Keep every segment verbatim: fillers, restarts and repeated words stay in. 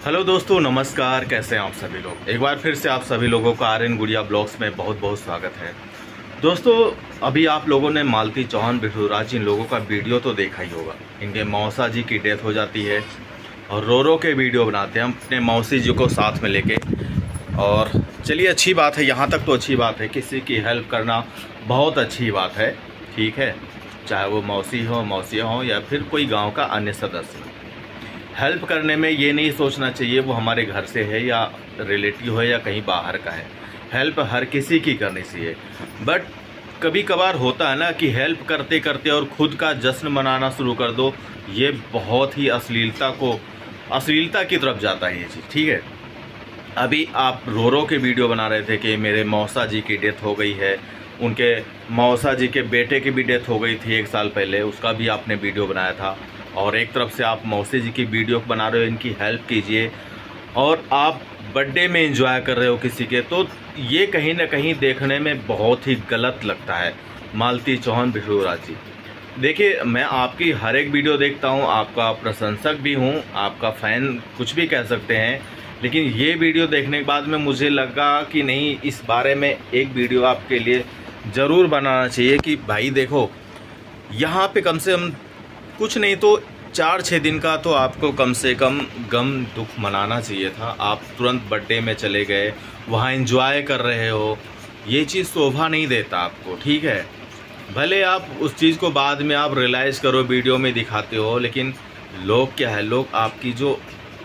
Hello दोस्तों, नमस्कार। कैसे हैं आप सभी लोग। एक बार फिर से आप सभी लोगों का आर एन गुड़िया ब्लॉग्स में बहुत बहुत स्वागत है। दोस्तों, अभी आप लोगों ने मालती चौहान बिठूराज इन लोगों का वीडियो तो देखा ही होगा। इनके मौसा जी की डेथ हो जाती है और रो रो के वीडियो बनाते हैं हम अपने मौसी जी को साथ में लेके। और चलिए, अच्छी बात है, यहाँ तक तो अच्छी बात है। किसी की हेल्प करना बहुत अच्छी बात है, ठीक है। चाहे वो मौसी हो, मौसिया हो या फिर कोई गाँव का अन्य सदस्य हो। हेल्प करने में ये नहीं सोचना चाहिए वो हमारे घर से है या रिलेटिव है या कहीं बाहर का है। हेल्प हर किसी की करनी चाहिए, बट कभी कभार होता है ना कि हेल्प करते करते और खुद का जश्न मनाना शुरू कर दो। ये बहुत ही अश्लीलता को अश्लीलता की तरफ जाता है ये चीज़, ठीक है। अभी आप रो रो के वीडियो बना रहे थे कि मेरे मौसा जी की डेथ हो गई है, उनके मौसा जी के बेटे की भी डेथ हो गई थी एक साल पहले, उसका भी आपने वीडियो बनाया था। और एक तरफ से आप मौसी जी की वीडियो बना रहे हो, इनकी हेल्प कीजिए, और आप बर्थडे में एंजॉय कर रहे हो किसी के, तो ये कहीं ना कहीं देखने में बहुत ही गलत लगता है। मालती चौहान बिठूराज जी, देखिए, मैं आपकी हर एक वीडियो देखता हूँ, आपका प्रशंसक भी हूँ, आपका फ़ैन कुछ भी कह सकते हैं, लेकिन ये वीडियो देखने के बाद में मुझे लगा कि नहीं, इस बारे में एक वीडियो आपके लिए ज़रूर बनाना चाहिए कि भाई देखो, यहाँ पे कम से कम कुछ नहीं तो चार छः दिन का तो आपको कम से कम गम दुख मनाना चाहिए था। आप तुरंत बर्थडे में चले गए, वहाँ एंजॉय कर रहे हो, ये चीज़ शोभा नहीं देता आपको, ठीक है। भले आप उस चीज़ को बाद में आप रियलाइज़ करो, वीडियो में दिखाते हो, लेकिन लोग क्या है, लोग आपकी जो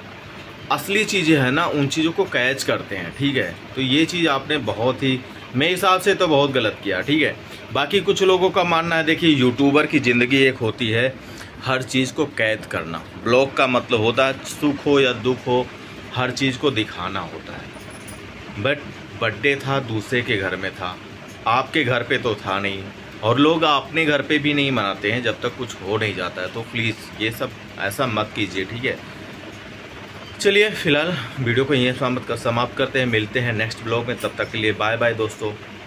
असली चीज़ें हैं ना, उन चीज़ों को कैच करते हैं, ठीक है। तो ये चीज़ आपने बहुत ही, मेरे हिसाब से तो बहुत गलत किया, ठीक है। बाकी कुछ लोगों का मानना है, देखिए, यूट्यूबर की ज़िंदगी एक होती है हर चीज़ को कैद करना। ब्लॉग का मतलब होता है सुख हो या दुख हो, हर चीज़ को दिखाना होता है। बट बर्थडे था, दूसरे के घर में था, आपके घर पे तो था नहीं, और लोग अपने घर पे भी नहीं मनाते हैं जब तक कुछ हो नहीं जाता है। तो प्लीज़ ये सब ऐसा मत कीजिए, ठीक है। चलिए, फ़िलहाल वीडियो को यहीं समाप्त कर समाप्त करते हैं। मिलते हैं नेक्स्ट ब्लॉग में, तब तक के लिए बाय बाय दोस्तों।